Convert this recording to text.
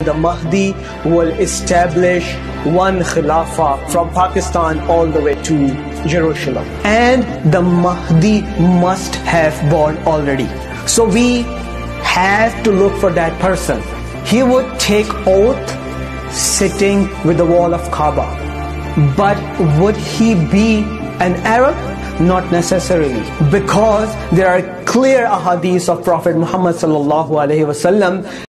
The Mahdi will establish one Khilafah from Pakistan all the way to Jerusalem. And the Mahdi must have born already. So we have to look for that person. He would take oath sitting with the wall of Kaaba. But would he be an Arab? Not necessarily, because there are clear ahadith of Prophet Muhammad sallallahu alaihi wasallam